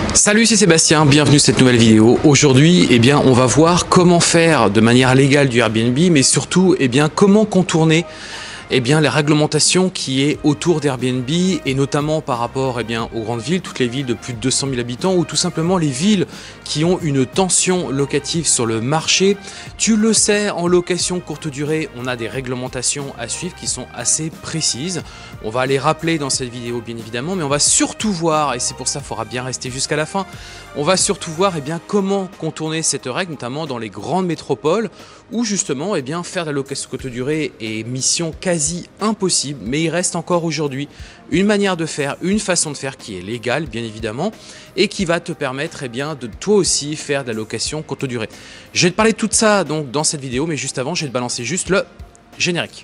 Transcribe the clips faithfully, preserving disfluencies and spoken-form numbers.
Salut, c'est Sébastien, bienvenue sur cette nouvelle vidéo. Aujourd'hui, eh bien, on va voir comment faire de manière légale du Airbnb, mais surtout, eh bien, comment contourner eh bien, les réglementations qui est autour d'Airbnb et notamment par rapport eh bien, aux grandes villes, toutes les villes de plus de deux cent mille habitants ou tout simplement les villes qui ont une tension locative sur le marché. Tu le sais, en location courte durée, on a des réglementations à suivre qui sont assez précises. On va les rappeler dans cette vidéo bien évidemment, mais on va surtout voir, et c'est pour ça qu'il faudra bien rester jusqu'à la fin, on va surtout voir eh bien, comment contourner cette règle, notamment dans les grandes métropoles où justement eh bien, faire de la location courte durée est mission quasi impossible, mais il reste encore aujourd'hui une manière de faire, une façon de faire qui est légale bien évidemment et qui va te permettre eh bien, de toi aussi faire de la location courte durée. Je vais te parler de tout ça donc dans cette vidéo, mais juste avant je vais te balancer juste le générique.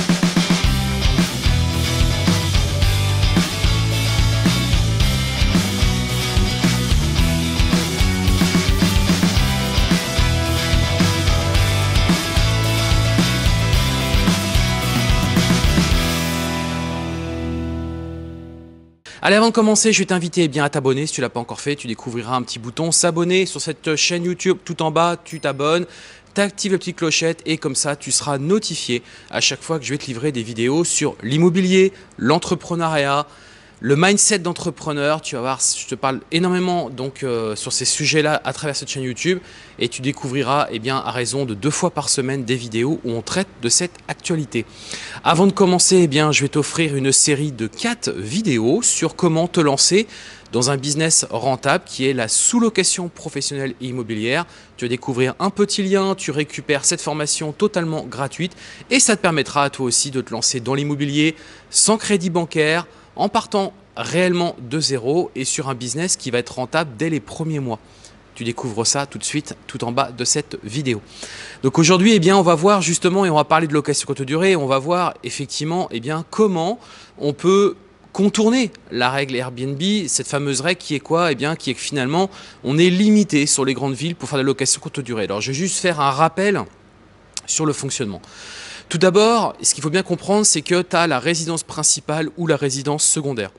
Allez, avant de commencer, je vais t'inviter eh bien à t'abonner. Si tu ne l'as pas encore fait, tu découvriras un petit bouton s'abonner sur cette chaîne YouTube. Tout en bas, tu t'abonnes, tu actives la petite clochette et comme ça, tu seras notifié à chaque fois que je vais te livrer des vidéos sur l'immobilier, l'entrepreneuriat, le mindset d'entrepreneur. Tu vas voir, je te parle énormément donc euh, sur ces sujets-là à travers cette chaîne YouTube et tu découvriras eh bien, à raison de deux fois par semaine des vidéos où on traite de cette actualité. Avant de commencer, eh bien, je vais t'offrir une série de quatre vidéos sur comment te lancer dans un business rentable qui est la sous-location professionnelle et immobilière. Tu vas découvrir un petit lien, tu récupères cette formation totalement gratuite et ça te permettra à toi aussi de te lancer dans l'immobilier sans crédit bancaire, en partant réellement de zéro et sur un business qui va être rentable dès les premiers mois. Tu découvres ça tout de suite, tout en bas de cette vidéo. Donc aujourd'hui, eh bien, on va voir justement, et on va parler de location courte durée, on va voir effectivement eh bien, comment on peut contourner la règle Airbnb, cette fameuse règle qui est quoi? Eh bien, qui est que finalement, on est limité sur les grandes villes pour faire de la location courte durée. Alors, je vais juste faire un rappel sur le fonctionnement. Tout d'abord, ce qu'il faut bien comprendre, c'est que tu as la résidence principale ou la résidence secondaire.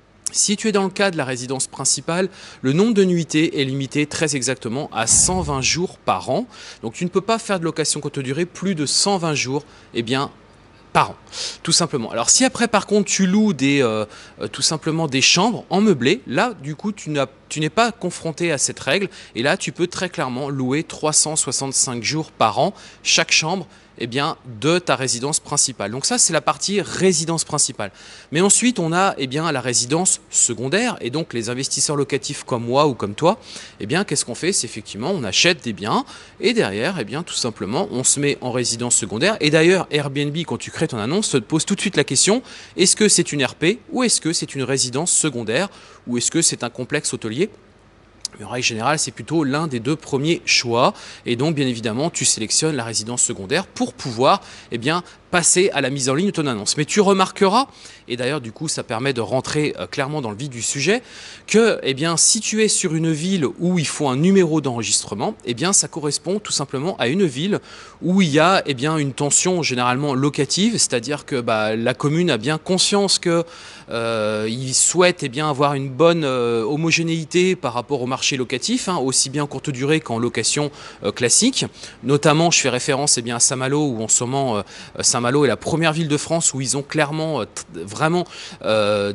Si tu es dans le cas de la résidence principale, le nombre de nuitées est limité très exactement à cent vingt jours par an. Donc tu ne peux pas faire de location courte durée plus de cent vingt jours eh bien, par an, tout simplement. Alors si après par contre tu loues des, euh, tout simplement des chambres en meublé, là du coup tu n'as tu n'es pas confronté à cette règle et là tu peux très clairement louer trois cent soixante-cinq jours par an chaque chambre eh bien, de ta résidence principale. Donc ça, c'est la partie résidence principale. Mais ensuite, on a eh bien, la résidence secondaire. Et donc, les investisseurs locatifs comme moi ou comme toi, eh bien, qu'est-ce qu'on fait? C'est effectivement, on achète des biens et derrière, eh bien, tout simplement, on se met en résidence secondaire. Et d'ailleurs, Airbnb, quand tu crées ton annonce, te pose tout de suite la question, est-ce que c'est une R P ou est-ce que c'est une résidence secondaire ou est-ce que c'est un complexe hôtelier? Mais en règle générale, c'est plutôt l'un des deux premiers choix. Et donc, bien évidemment, tu sélectionnes la résidence secondaire pour pouvoir eh bien, passer à la mise en ligne de ton annonce. Mais tu remarqueras, et d'ailleurs, du coup, ça permet de rentrer euh, clairement dans le vif du sujet, que eh bien, si tu es sur une ville où il faut un numéro d'enregistrement, eh bien, ça correspond tout simplement à une ville où il y a eh bien, une tension généralement locative, c'est-à-dire que bah, la commune a bien conscience que euh, il souhaite eh bien, avoir une bonne euh, homogénéité par rapport au marché locatif, hein, aussi bien en courte durée qu'en location euh, classique. Notamment, je fais référence eh bien, à Saint-Malo, où en ce moment, euh, Saint-Malo est la première ville de France où ils ont clairement, euh, vraiment, euh,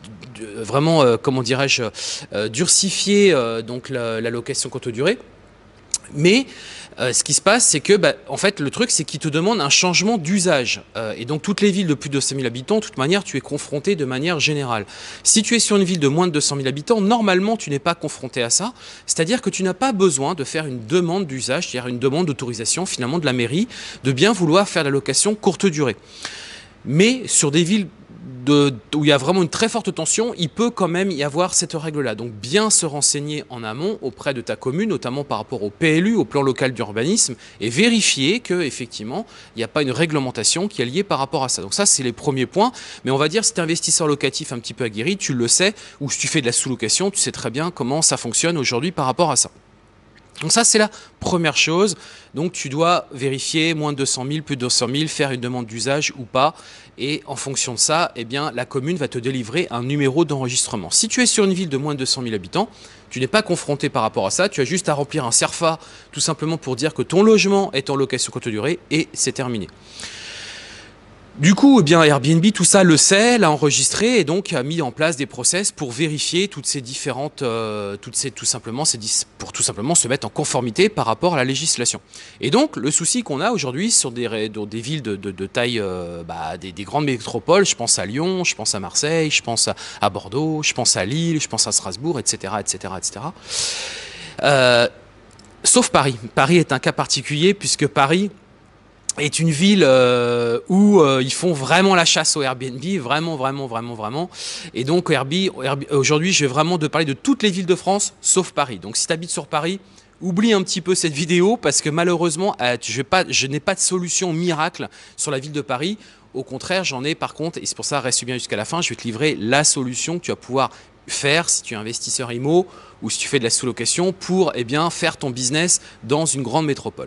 vraiment euh, comment dirais-je, euh, durcifié euh, donc la, la location courte durée. Mais euh, ce qui se passe, c'est que bah, en fait, le truc, c'est qu'ils te demandent un changement d'usage. Euh, et donc, toutes les villes de plus de deux cent mille habitants, de toute manière, tu es confronté de manière générale. Si tu es sur une ville de moins de deux cent mille habitants, normalement, tu n'es pas confronté à ça. C'est-à-dire que tu n'as pas besoin de faire une demande d'usage, c'est-à-dire une demande d'autorisation, finalement, de la mairie, de bien vouloir faire la location courte durée. Mais sur des villes De, où il y a vraiment une très forte tension, il peut quand même y avoir cette règle-là. Donc bien se renseigner en amont auprès de ta commune, notamment par rapport au P L U, au plan local d'urbanisme, et vérifier qu'effectivement, il n'y a pas une réglementation qui est liée par rapport à ça. Donc ça, c'est les premiers points. Mais on va dire, si tu es investisseur locatif un petit peu aguerri, tu le sais, ou si tu fais de la sous-location, tu sais très bien comment ça fonctionne aujourd'hui par rapport à ça. Donc ça, c'est la première chose. Donc tu dois vérifier moins de deux cent mille, plus de deux cent mille, faire une demande d'usage ou pas. Et en fonction de ça, eh bien, la commune va te délivrer un numéro d'enregistrement. Si tu es sur une ville de moins de deux cent mille habitants, tu n'es pas confronté par rapport à ça. Tu as juste à remplir un CERFA tout simplement pour dire que ton logement est en location courte durée et c'est terminé. Du coup, eh bien, Airbnb, tout ça le sait, l'a enregistré et donc a mis en place des process pour vérifier toutes ces différentes, euh, toutes ces, tout simplement, ces, pour tout simplement se mettre en conformité par rapport à la législation. Et donc, le souci qu'on a aujourd'hui sur des, dans des villes de, de, de taille, euh, bah, des, des grandes métropoles, je pense à Lyon, je pense à Marseille, je pense à, à Bordeaux, je pense à Lille, je pense à Strasbourg, et cetera, et cetera, et cetera. Euh, sauf Paris. Paris est un cas particulier puisque Paris est une ville euh, où euh, ils font vraiment la chasse au Airbnb, vraiment, vraiment, vraiment, vraiment. Et donc, Airbnb, aujourd'hui, je vais vraiment te parler de toutes les villes de France, sauf Paris. Donc, si tu habites sur Paris, oublie un petit peu cette vidéo parce que malheureusement, euh, je, je n'ai pas de solution miracle sur la ville de Paris. Au contraire, j'en ai par contre, et c'est pour ça, reste bien jusqu'à la fin, je vais te livrer la solution que tu vas pouvoir faire si tu es investisseur immo ou si tu fais de la sous-location pour eh bien, faire ton business dans une grande métropole.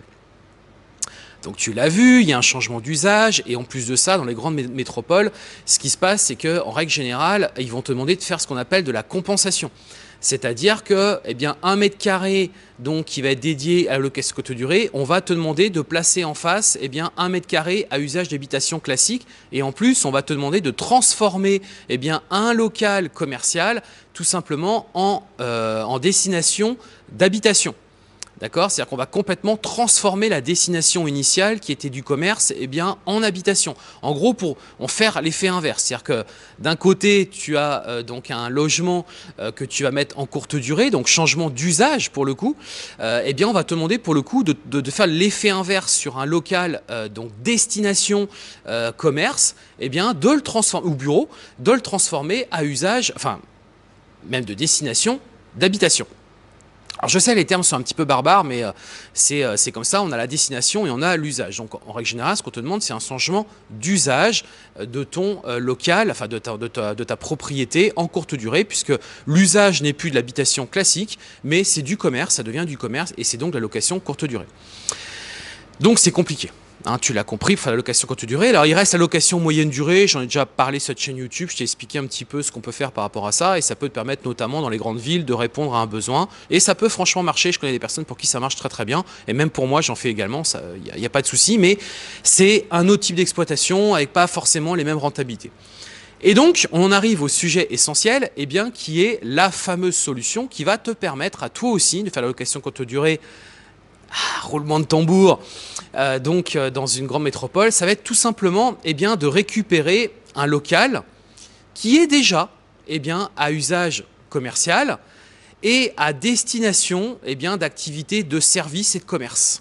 Donc tu l'as vu, il y a un changement d'usage et en plus de ça, dans les grandes métropoles, ce qui se passe, c'est qu'en règle générale, ils vont te demander de faire ce qu'on appelle de la compensation. C'est-à-dire que, eh bien, un mètre carré donc, qui va être dédié à la location courte durée, on va te demander de placer en face eh bien, un mètre carré à usage d'habitation classique. Et en plus, on va te demander de transformer eh bien, un local commercial tout simplement en, euh, en destination d'habitation. D'accord? C'est-à-dire qu'on va complètement transformer la destination initiale qui était du commerce eh bien, en habitation. En gros, pour en faire l'effet inverse. C'est-à-dire que d'un côté, tu as euh, donc un logement euh, que tu vas mettre en courte durée, donc changement d'usage pour le coup. Euh, eh bien, on va te demander pour le coup de, de, de faire l'effet inverse sur un local, euh, donc destination euh, commerce, eh bien, de le transformer, ou bureau, de le transformer à usage, enfin, même de destination d'habitation. Alors je sais, les termes sont un petit peu barbares, mais euh, c'est euh, comme ça, on a la destination et on a l'usage. Donc en règle générale, ce qu'on te demande, c'est un changement d'usage de ton euh, local, enfin de ta, de, ta, de ta propriété en courte durée, puisque l'usage n'est plus de l'habitation classique, mais c'est du commerce, ça devient du commerce, et c'est donc la location courte durée. Donc c'est compliqué. Hein, tu l'as compris, il faut la location courte durée. Alors, il reste la location moyenne durée. J'en ai déjà parlé sur cette chaîne YouTube. Je t'ai expliqué un petit peu ce qu'on peut faire par rapport à ça. Et ça peut te permettre, notamment dans les grandes villes, de répondre à un besoin. Et ça peut franchement marcher. Je connais des personnes pour qui ça marche très très bien. Et même pour moi, j'en fais également. Il n'y a, a pas de souci. Mais c'est un autre type d'exploitation avec pas forcément les mêmes rentabilités. Et donc, on en arrive au sujet essentiel, eh bien, qui est la fameuse solution qui va te permettre à toi aussi de faire la location courte durée. Ah, roulement de tambour, euh, donc euh, dans une grande métropole, ça va être tout simplement eh bien, de récupérer un local qui est déjà eh bien, à usage commercial et à destination eh bien, d'activités de services et de commerce.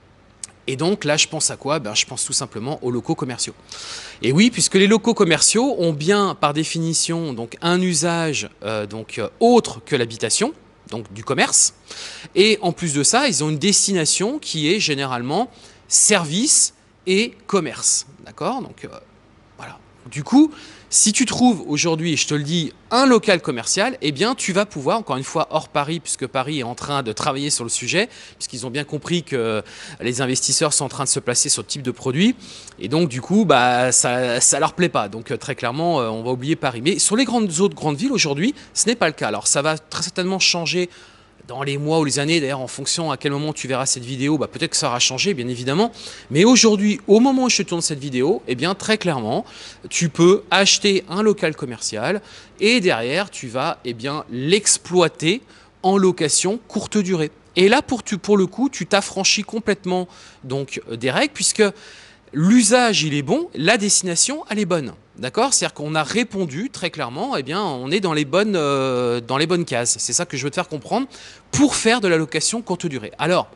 Et donc là, je pense à quoi? Ben, je pense tout simplement aux locaux commerciaux. Et oui, puisque les locaux commerciaux ont bien par définition donc, un usage euh, donc, euh, autre que l'habitation, donc du commerce, et en plus de ça, ils ont une destination qui est généralement service et commerce, d'accord? Donc euh, voilà. Du coup, si tu trouves aujourd'hui, et je te le dis, un local commercial, eh bien tu vas pouvoir, encore une fois hors Paris, puisque Paris est en train de travailler sur le sujet, puisqu'ils ont bien compris que les investisseurs sont en train de se placer sur ce type de produit, et donc du coup, bah, ça ne leur plaît pas. Donc très clairement, on va oublier Paris. Mais sur les grandes autres grandes villes, aujourd'hui, ce n'est pas le cas. Alors ça va très certainement changer dans les mois ou les années, d'ailleurs en fonction à quel moment tu verras cette vidéo, bah, peut-être que ça aura changé bien évidemment. Mais aujourd'hui, au moment où je tourne cette vidéo, eh bien très clairement, tu peux acheter un local commercial et derrière, tu vas eh bien l'exploiter en location courte durée. Et là, pour, tu, pour le coup, tu t'affranchis complètement donc, des règles puisque l'usage, il est bon, la destination, elle est bonne. D'accord? C'est-à-dire qu'on a répondu très clairement, eh bien, on est dans les bonnes, euh, dans les bonnes cases. C'est ça que je veux te faire comprendre pour faire de la location courte durée. Alors,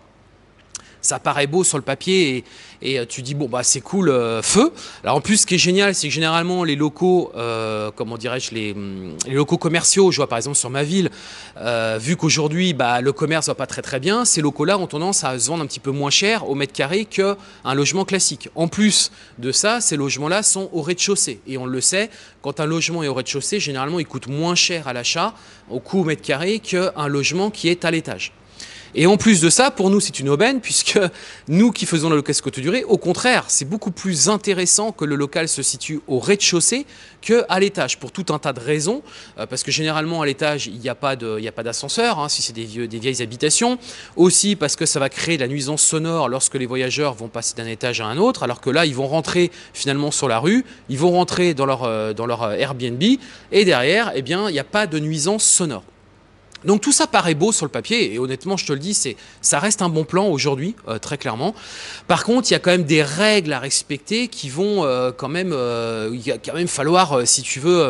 ça paraît beau sur le papier et, et tu dis bon bah c'est cool, euh, feu. Alors en plus ce qui est génial c'est que généralement les locaux, euh, comment dirais-je, les, les locaux commerciaux, je vois par exemple sur ma ville, euh, vu qu'aujourd'hui bah, le commerce va pas très très bien, ces locaux-là ont tendance à se vendre un petit peu moins cher au mètre carré qu'un logement classique. En plus de ça, ces logements-là sont au rez-de-chaussée et on le sait, quand un logement est au rez-de-chaussée, généralement il coûte moins cher à l'achat au coût au mètre carré qu'un logement qui est à l'étage. Et en plus de ça, pour nous, c'est une aubaine, puisque nous qui faisons la location courte durée, au contraire, c'est beaucoup plus intéressant que le local se situe au rez-de-chaussée qu'à l'étage, pour tout un tas de raisons, euh, parce que généralement à l'étage, il n'y a pas de, il n'y a pas d'ascenseur, hein, si c'est des, vieux, des vieilles habitations, aussi parce que ça va créer de la nuisance sonore lorsque les voyageurs vont passer d'un étage à un autre, alors que là, ils vont rentrer finalement sur la rue, ils vont rentrer dans leur, euh, dans leur Airbnb, et derrière, eh bien, il n'y a pas de nuisance sonore. Donc tout ça paraît beau sur le papier et honnêtement je te le dis, c'est, ça reste un bon plan aujourd'hui, euh, très clairement. Par contre, il y a quand même des règles à respecter qui vont euh, quand même, euh, il va quand même falloir, euh, si tu veux, euh,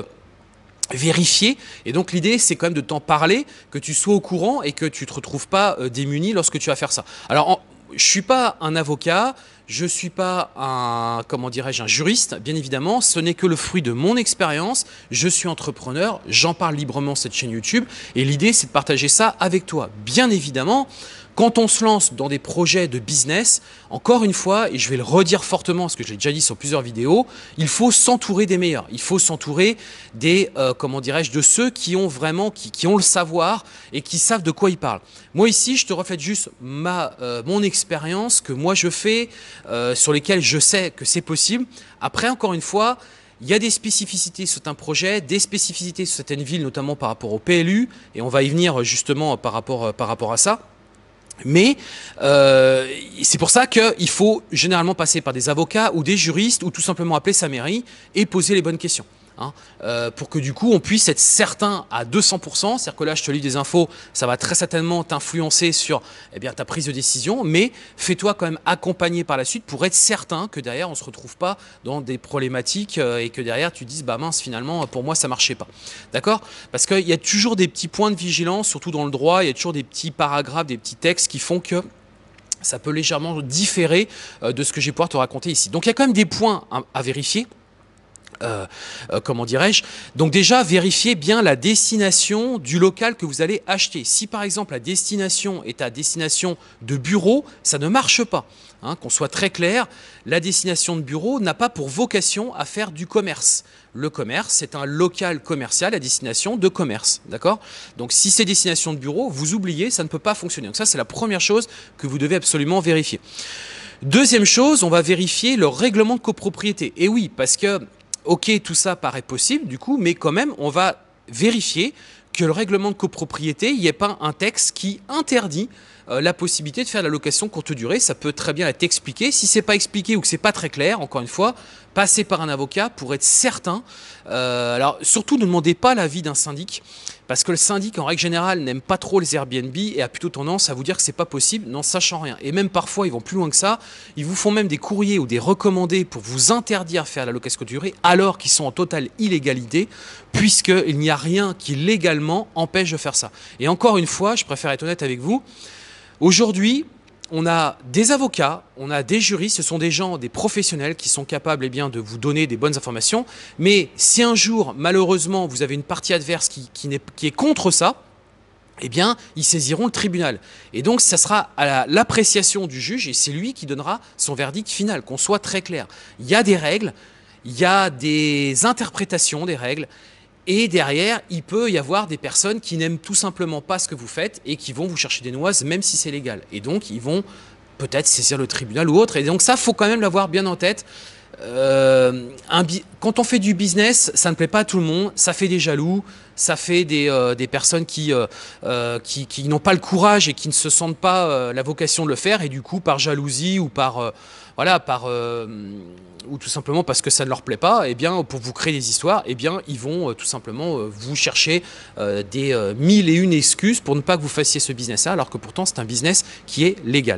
vérifier. Et donc l'idée c'est quand même de t'en parler, que tu sois au courant et que tu ne te retrouves pas euh, démuni lorsque tu vas faire ça. Alors en, je ne suis pas un avocat, je ne suis pas un, comment dirais-je, un juriste, bien évidemment, ce n'est que le fruit de mon expérience, je suis entrepreneur, j'en parle librement sur cette chaîne YouTube, et l'idée c'est de partager ça avec toi. Bien évidemment, quand on se lance dans des projets de business, encore une fois, et je vais le redire fortement parce que je l'ai déjà dit sur plusieurs vidéos, il faut s'entourer des meilleurs. Il faut s'entourer des, euh, comment dirais-je, de ceux qui ont vraiment, qui, qui ont le savoir et qui savent de quoi ils parlent. Moi ici, je te reflète juste ma, euh, mon expérience que moi je fais, euh, sur lesquelles je sais que c'est possible. Après, encore une fois, il y a des spécificités sur un projet, des spécificités sur certaines villes, notamment par rapport au P L U, et on va y venir justement par rapport, par rapport à ça. Mais euh, c'est pour ça qu'il faut généralement passer par des avocats ou des juristes ou tout simplement appeler sa mairie et poser les bonnes questions. Hein, euh, pour que du coup on puisse être certain à deux cents pour cent, c'est-à-dire que là je te lis des infos, ça va très certainement t'influencer sur eh bien, ta prise de décision, mais fais-toi quand même accompagner par la suite pour être certain que derrière on ne se retrouve pas dans des problématiques euh, et que derrière tu dises bah mince finalement pour moi ça marchait pas. D'accord? Parce qu'il y a toujours des petits points de vigilance, surtout dans le droit, il y a toujours des petits paragraphes, des petits textes qui font que ça peut légèrement différer euh, de ce que je vais pouvoir te raconter ici. Donc il y a quand même des points à, à vérifier. Euh, euh, comment dirais-je? Donc déjà, vérifiez bien la destination du local que vous allez acheter. Si par exemple la destination est à destination de bureau, ça ne marche pas. Hein, qu'on soit très clair, la destination de bureau n'a pas pour vocation à faire du commerce. Le commerce, c'est un local commercial à destination de commerce. D'accord? Donc si c'est destination de bureau, vous oubliez, ça ne peut pas fonctionner. Donc ça, c'est la première chose que vous devez absolument vérifier. Deuxième chose, on va vérifier le règlement de copropriété. Et oui, parce que ok, tout ça paraît possible du coup, mais quand même, on va vérifier que le règlement de copropriété, il n'y ait pas un texte qui interdit euh, la possibilité de faire la location courte durée. Ça peut très bien être expliqué. Si ce n'est pas expliqué ou que ce n'est pas très clair, encore une fois, passez par un avocat pour être certain. Euh, alors, surtout, ne demandez pas l'avis d'un syndic, parce que le syndic, en règle générale, n'aime pas trop les Airbnb et a plutôt tendance à vous dire que c'est pas possible, n'en sachant rien. Et même parfois, ils vont plus loin que ça. Ils vous font même des courriers ou des recommandés pour vous interdire de faire la location courte durée, alors qu'ils sont en totale illégalité, puisqu'il n'y a rien qui légalement empêche de faire ça. Et encore une fois, je préfère être honnête avec vous, aujourd'hui, on a des avocats, on a des juristes, ce sont des gens, des professionnels qui sont capables eh bien, de vous donner des bonnes informations. Mais si un jour, malheureusement, vous avez une partie adverse qui, qui, n'est, qui est contre ça, eh bien, ils saisiront le tribunal. Et donc, ça sera à l'appréciation du juge et c'est lui qui donnera son verdict final, qu'on soit très clair. Il y a des règles, il y a des interprétations des règles. Et derrière, il peut y avoir des personnes qui n'aiment tout simplement pas ce que vous faites et qui vont vous chercher des noises, même si c'est légal. Et donc, ils vont peut-être saisir le tribunal ou autre. Et donc ça, il faut quand même l'avoir bien en tête. Euh, un quand on fait du business, ça ne plaît pas à tout le monde, ça fait des jaloux, ça fait des, euh, des personnes qui, euh, euh, qui, qui n'ont pas le courage et qui ne se sentent pas euh, la vocation de le faire. Et du coup, par jalousie ou par... Euh, voilà, par... Euh, ou tout simplement parce que ça ne leur plaît pas, eh bien, pour vous créer des histoires, eh bien, ils vont euh, tout simplement euh, vous chercher euh, des euh, mille et une excuses pour ne pas que vous fassiez ce business-là, alors que pourtant c'est un business qui est légal.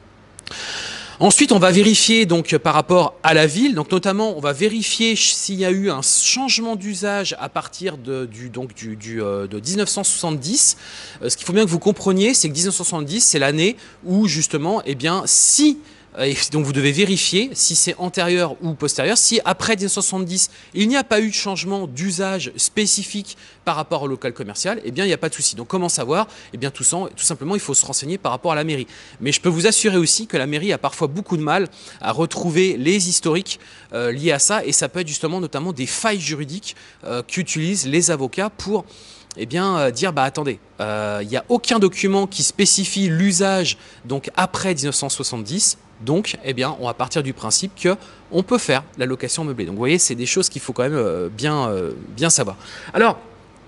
Ensuite, on va vérifier donc par rapport à la ville, donc notamment on va vérifier s'il y a eu un changement d'usage à partir de, du, donc du, du, euh, de mille neuf cent soixante-dix. Euh, ce qu'il faut bien que vous compreniez, c'est que mille neuf cent soixante-dix, c'est l'année où justement, eh bien, si et donc vous devez vérifier si c'est antérieur ou postérieur. Si après mille neuf cent soixante-dix, il n'y a pas eu de changement d'usage spécifique par rapport au local commercial, eh bien il n'y a pas de souci. Donc comment savoir? Eh bien tout, sans, tout simplement, il faut se renseigner par rapport à la mairie. Mais je peux vous assurer aussi que la mairie a parfois beaucoup de mal à retrouver les historiques euh, liés à ça. Et ça peut être justement notamment des failles juridiques euh, qu'utilisent les avocats pour eh bien, euh, dire bah attendez, il euh, n'y a aucun document qui spécifie l'usage donc après mille neuf cent soixante-dix. Donc, eh bien, on va partir du principe que on peut faire la location meublée. Donc, vous voyez, c'est des choses qu'il faut quand même euh, bien, euh, bien savoir. Alors,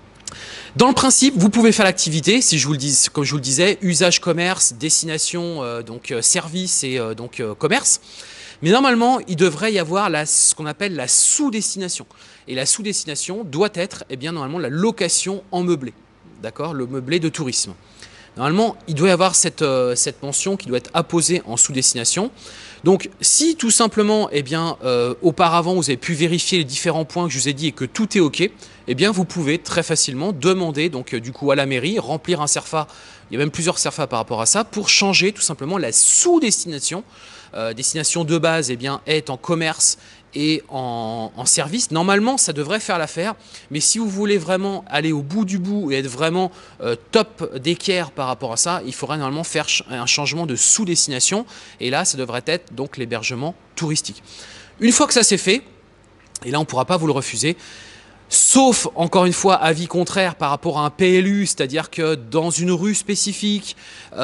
dans le principe, vous pouvez faire l'activité, si je vous le dis, comme je vous le disais, usage commerce, destination, euh, donc euh, service et euh, donc euh, commerce. Mais normalement, il devrait y avoir la, ce qu'on appelle la sous-destination. Et la sous-destination doit être, eh bien, normalement, la location en meublé. D'accord, le meublé de tourisme. Normalement, il doit y avoir cette, euh, cette mention qui doit être apposée en sous-destination. Donc, si tout simplement, eh bien, euh, auparavant, vous avez pu vérifier les différents points que je vous ai dit et que tout est OK, eh bien, vous pouvez très facilement demander donc, euh, du coup, à la mairie, remplir un CERFA. Il y a même plusieurs CERFA par rapport à ça, pour changer tout simplement la sous-destination. Euh, destination de base, eh bien, est en commerce et en, en service. Normalement, ça devrait faire l'affaire, mais si vous voulez vraiment aller au bout du bout et être vraiment euh, top d'équerre par rapport à ça, il faudra normalement faire ch un changement de sous-destination, et là, ça devrait être donc l'hébergement touristique. Une fois que ça c'est fait, et là, on ne pourra pas vous le refuser, sauf, encore une fois, avis contraire par rapport à un P L U, c'est-à-dire que dans une rue spécifique,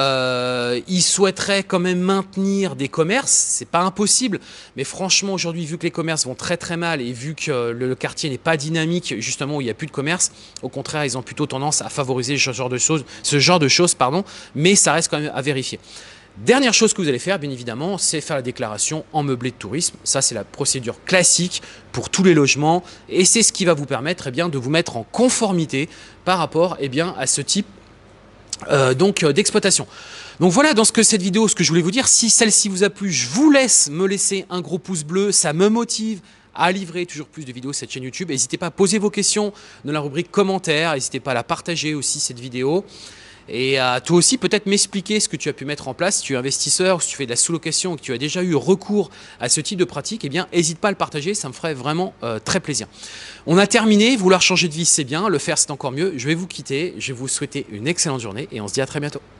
euh, ils souhaiteraient quand même maintenir des commerces. C'est pas impossible, mais franchement, aujourd'hui, vu que les commerces vont très très mal et vu que le, le quartier n'est pas dynamique, justement, où il n'y a plus de commerce, au contraire, ils ont plutôt tendance à favoriser ce genre de choses, ce genre de choses, pardon, mais ça reste quand même à vérifier. Dernière chose que vous allez faire, bien évidemment, c'est faire la déclaration en meublé de tourisme. Ça, c'est la procédure classique pour tous les logements et c'est ce qui va vous permettre eh bien, de vous mettre en conformité par rapport eh bien, à ce type euh, donc euh, d'exploitation. Donc voilà, dans ce que cette vidéo, ce que je voulais vous dire. Si celle-ci vous a plu, je vous laisse me laisser un gros pouce bleu. Ça me motive à livrer toujours plus de vidéos sur cette chaîne YouTube. N'hésitez pas à poser vos questions dans la rubrique commentaires. N'hésitez pas à la partager aussi, cette vidéo. Et à toi aussi, peut-être m'expliquer ce que tu as pu mettre en place. Si tu es investisseur, si tu fais de la sous-location et que tu as déjà eu recours à ce type de pratique, eh bien, n'hésite pas à le partager, ça me ferait vraiment euh, très plaisir. On a terminé, vouloir changer de vie, c'est bien, le faire, c'est encore mieux. Je vais vous quitter, je vais vous souhaiter une excellente journée et on se dit à très bientôt.